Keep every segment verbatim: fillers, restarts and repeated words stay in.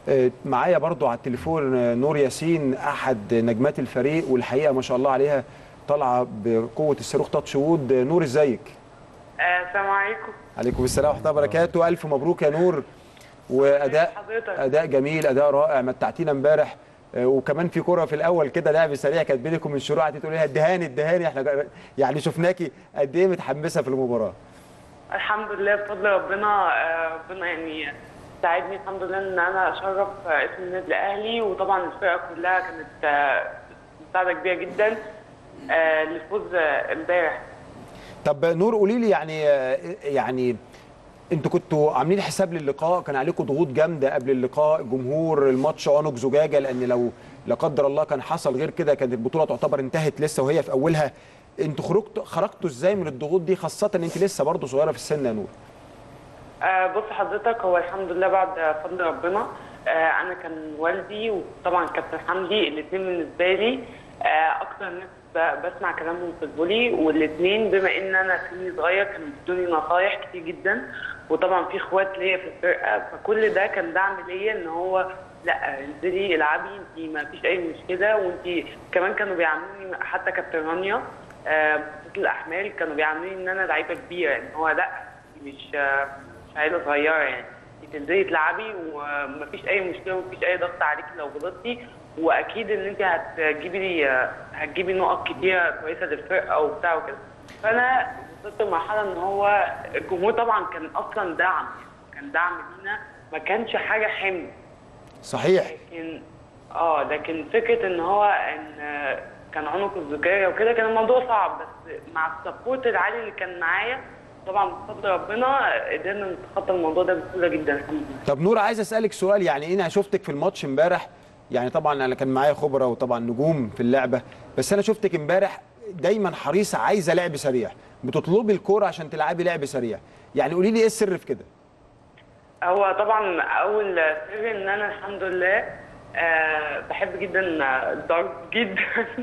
معايا برضو على التليفون نور ياسين احد نجمات الفريق، والحقيقه ما شاء الله عليها طالعه بقوه الصاروخ تاتش وود. نور ازيك؟ السلام عليكم. عليكم السلام ورحمه الله وبركاته. الف مبروك يا نور، واداء اداء جميل، اداء رائع، متعتينا امبارح. وكمان في كره في الاول كده لعب سريع كانت بينكم من شروق، قعدتي تقولي لها ادهاني ادهاني، احنا يعني شفناكي قد ايه متحمسه في المباراه. الحمد لله بفضل ربنا، ربنا يعني ساعدني الحمد لله ان انا اشرف اسم النادي الاهلي، وطبعا الفرقه كلها كانت مساعده كبيره جدا للفوز امبارح. طب نور قولي لي، يعني يعني انتوا كنتوا عاملين حساب للقاء، كان عليكم ضغوط جامده قبل اللقاء، جمهور الماتش عنق زجاجه، لان لو لا قدر الله كان حصل غير كده كانت البطوله تعتبر انتهت لسه وهي في اولها. انتوا خرجتوا خرجتوا ازاي من الضغوط دي، خاصه ان انت لسه برضه صغيره في السن يا نور؟ آه بص حضرتك، هو الحمد لله بعد فضل ربنا، آه انا كان والدي وطبعا كابتن حمدي الاثنين بالنسبه لي آه اكتر ناس بسمع كلامهم في الفولي، والاثنين بما ان انا سني صغير كانوا بيدوني نصايح كتير جدا، وطبعا في اخوات ليا في الفرقه، فكل ده كان دعم ليا ان هو لا انزلي العبي انت ما فيش اي مشكله. وانت كمان كانوا بيعاملوني، حتى كابتن رانيا آه في الاحمال كانوا بيعاملوني ان انا لعيبه كبيره، ان هو لا مش آه مش عيله صغيره، يعني تنزلي تلعبي ومفيش اي مشكله ومفيش اي ضغط عليكي لو غلطتي، واكيد ان انت هتجيبي لي هتجيبي نقط كتيره كويسه للفرقه وبتاع وكده. فانا وصلت لمرحله ان هو الجمهور طبعا كان اصلا دعم، كان دعم لينا، ما كانش حاجه حمل. صحيح. لكن اه لكن فكره ان هو ان كان عنق الزجاجه وكده كان الموضوع صعب، بس مع السبورت العالي اللي كان معايا طبعا بفضل ربنا قدرنا نتخطى الموضوع ده بسهوله جدا الحمد لله. طب نور، عايز اسالك سؤال، يعني انا شفتك في الماتش امبارح، يعني طبعا انا كان معايا خبره وطبعا نجوم في اللعبه، بس انا شفتك امبارح دايما حريصه عايزه لعب سريع، بتطلبي الكوره عشان تلعبي لعب سريع، يعني قولي لي ايه السر في كده؟ هو طبعا اول سر ان انا الحمد لله أه بحب جدا الضرب جدا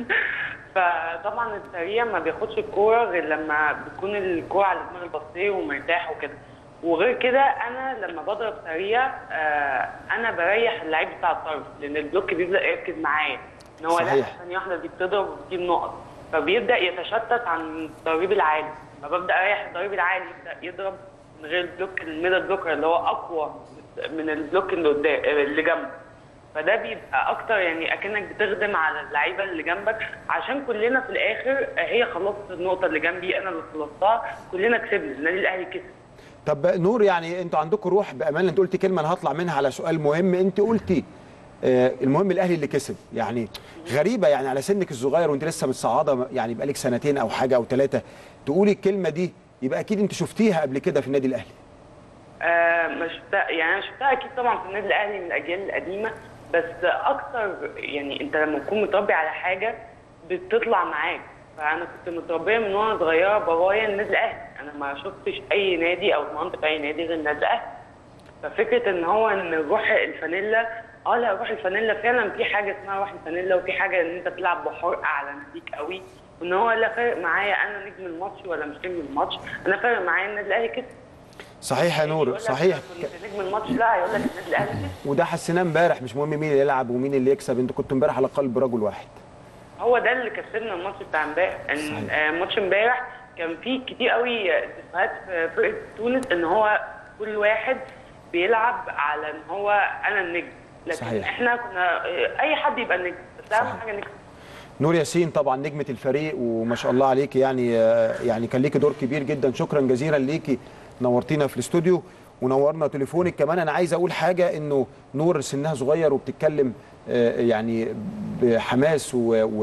فطبعا السريع ما بياخدش الكوره غير لما بتكون الكوره على دماغ البصير ومرتاح وكده، وغير كده انا لما بضرب سريع أه انا بريح اللعيب بتاع الطرف، لان البلوك بيبدا يركز معايا ان هو لا ثانيه واحده دي بتضرب وبتجيب نقط، فبيبدا يتشتت عن الضريب العالي، فببدا اريح الضريب العالي يبدا يضرب من غير البلوك الميدل بلوكر اللي هو اقوى من البلوك اللي قدام اللي جنبك، فده بيبقى اكتر يعني اكنك بتخدم على اللعيبه اللي جنبك، عشان كلنا في الاخر هي خلصت النقطه اللي جنبي انا اللي خلصتها، كلنا كسبنا، النادي الاهلي كسب. طب نور، يعني انتوا عندكم روح بامانه، انت قلتي كلمه انا هطلع منها على سؤال مهم، انت قلتي آه المهم الاهلي اللي كسب، يعني غريبه يعني على سنك الصغير وانت لسه متصاعده، يعني بقالك سنتين او حاجه او ثلاثه تقولي الكلمه دي، يبقى اكيد انت شفتيها قبل كده في النادي الاهلي. آه ما شفتها، يعني انا شفتها اكيد طبعا في النادي الاهلي من الاجيال القديمه، بس اكتر يعني انت لما تكون متربي على حاجه بتطلع معاك، فانا كنت متربيه من وانا صغيره بابايا النادي الاهلي، انا ما شفتش اي نادي او اتمرنت في اي نادي غير النادي الاهلي، ففكره ان هو ان روح الفانيلا، اه لا روح الفانيلا فعلا في حاجه اسمها روح الفانيلا، وفي حاجه ان انت تلعب بحرقه على ناديك قوي، وان هو لا فارق معايا انا نجم الماتش ولا مش نجم الماتش، انا فارق معايا النادي الاهلي كده. صحيح يا نور، صحيح. كنت نجم الماتش، لا هيقول لك النادي الاهلي كده. وده حسيناه امبارح، مش مهم مين اللي يلعب ومين اللي يكسب، انتوا كنتوا امبارح على قلب رجل واحد. هو ده اللي كسبنا الماتش بتاع امبارح، ان ماتش امبارح كان فيه كتير قوي استفهات في فرقه تونس ان هو كل واحد بيلعب على ان هو انا النجم، لكن صحيح. احنا كنا اي حد يبقى النجم، بس اهم حاجه نكسب. نور ياسين طبعا نجمه الفريق وما شاء الله عليكي، يعني يعني كان ليكي دور كبير جدا، شكرا جزيلا ليكي، نورتينا في الاستوديو ونورنا تليفونك كمان. انا عايز اقول حاجه، انه نور سنها صغير وبتتكلم يعني بحماس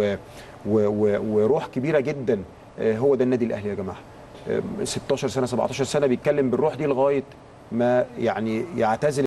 وروح كبيره جدا، هو ده النادي الاهلي يا جماعه، ستاشر سنه سبعتاشر سنه بيتكلم بالروح دي لغايه ما يعني يعتزل